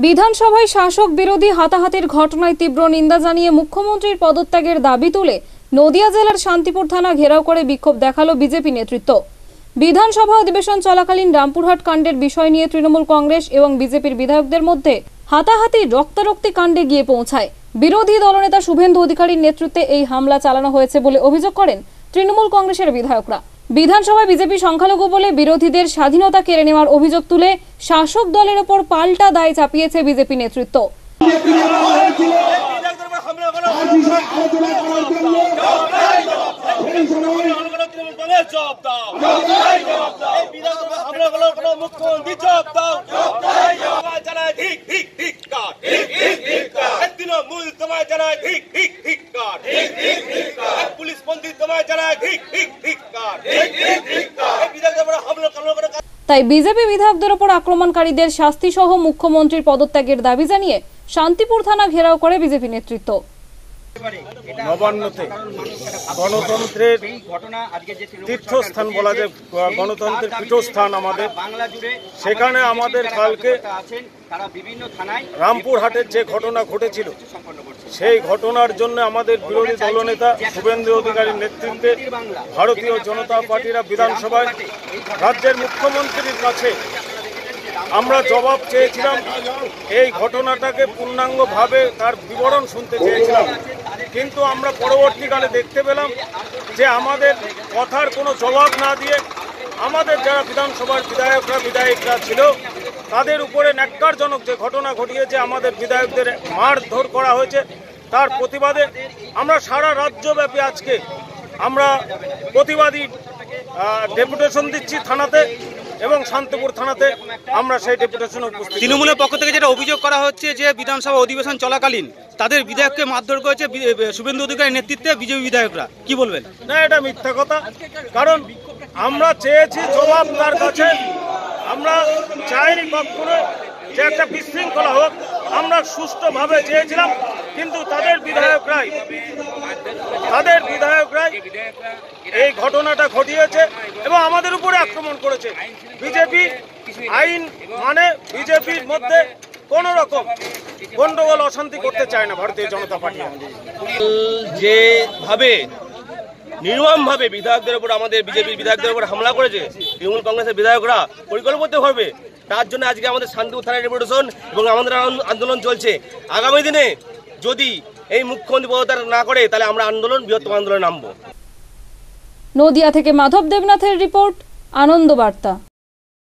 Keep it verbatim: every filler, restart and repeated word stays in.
বিধানসভায় শাসক বিরোধী হাতাহাতির ঘটনায় তীব্র নিন্দা জানিয়ে মুখ্যমন্ত্রীর পদত্যাগের দাবি তুলে নদিয়া জেলার শান্তিপুর থানা ঘেরাও করে বিক্ষোভ দেখালো বিজেপি নেতৃত্ব। বিধানসভা অধিবেশন চলাকালীন রামপুরহাট কাণ্ডের বিষয় নিয়ে তৃণমূল কংগ্রেস এবং বিজেপির বিধায়কদের মধ্যে হাতাহাতি রক্তারক্তি কাণ্ডে গিয়ে পৌঁছায়। বিরোধী দলনেতা শুভেন্দু অধিকারীর নেতৃত্বে এই হামলা চালানো হয়েছে বলে অভিযোগ করেন তৃণমূল কংগ্রেসের বিধায়করা। বিধানসভায় বিজেপি সংখ্যালঘু বলে বিরোধীদের স্বাধীনতা কেড়ে নেওয়ার অভিযোগ তুলে শাসক দলের ওপর পাল্টা দায় চাপিয়েছে বিজেপি নেতৃত্ব। তাই বিজেপি বিধায়কদের উপর আক্রমণকারীদের শাস্তি সহ মুখ্যমন্ত্রীর পদত্যাগের দাবি জানিয়ে শান্তিপুর থানা ঘেরাও করে বিজেপি নেতৃত্ব। নবান্নতে গণতন্ত্রের তীর্থস্থান বলা যায়, গণতন্ত্রের পীঠস্থান আমাদের, সেখানে আমাদের কালকে রামপুরহাটের যে ঘটনা ঘটেছিল সেই ঘটনার জন্য আমাদের বিরোধী দলনেতা শুভেন্দু অধিকারীর নেতৃত্বে ভারতীয় জনতা পার্টিরা বিধানসভায় রাজ্যের মুখ্যমন্ত্রীর কাছে আমরা জবাব চেয়েছিলাম। এই ঘটনাটাকে পূর্ণাঙ্গভাবে তার বিবরণ শুনতে চেয়েছিলাম, কিন্তু আমরা পরবর্তীকালে দেখতে পেলাম যে আমাদের কথার কোনো জবাব না দিয়ে আমাদের যারা বিধানসভার বিধায়করা বিধায়িকরা ছিল তাদের উপরে ন্যাক্কারজনক যে ঘটনা ঘটিয়েছে, আমাদের বিধায়কদের মারধর করা হয়েছে, তার প্রতিবাদে আমরা সারা রাজ্যব্যাপী আজকে আমরা প্রতিবাদী ডেপুটেশন দিচ্ছি থানাতে এবং শান্তিপুর থানাতে আমরা সেই ডেপুটেশন উপস্থিত। তৃণমূলের পক্ষ থেকে যেটা অভিযোগ করা হচ্ছে যে বিধানসভা অধিবেশন চলাকালীন তাদের বিধায়ককে মারধর করেছে শুভেন্দু অধিকারীর নেতৃত্বে বিজেপি বিধায়করা, কি বলবেন? না, এটা মিথ্যা কথা। কারণ আমরা চেয়েছি জবাব তার কাছে, আমরা চাইনি কখনো যে একটা বিশৃঙ্খলা হোক, আমরা সুষ্ঠুভাবে চেয়েছিলাম, কিন্তু তাদের বিধায়করাই তাদের বিধায়করাই এই ঘটনাটা ঘটিয়েছে এবং আমাদের উপরে আক্রমণ করেছে। বিজেপি আইন মানে বিজেপির মধ্যে কোন রকম গন্ডগোল অশান্তি করতে চায় না ভারতীয় জনতা পার্টি। যেভাবে নির্মমভাবে বিধায়কদের উপর আমাদের বিজেপির বিধায়কদের উপর হামলা করেছে তৃণমূল কংগ্রেসের বিধায়করা পরিকল্পিতভাবে, তার জন্য আজকে আমাদের শান্তিপুর থানায় ডেপুটেশন এবং আমাদের আন্দোলন চলছে। আগামী দিনে যদি এই মুখ্যমন্ত্রী পদত্যাগ না করে তাহলে আমরা আন্দোলন বৃহত্তম আন্দোলনে নামবো। নদিয়া থেকে মাধব দেবনাথের রিপোর্ট, আনন্দ বার্তা।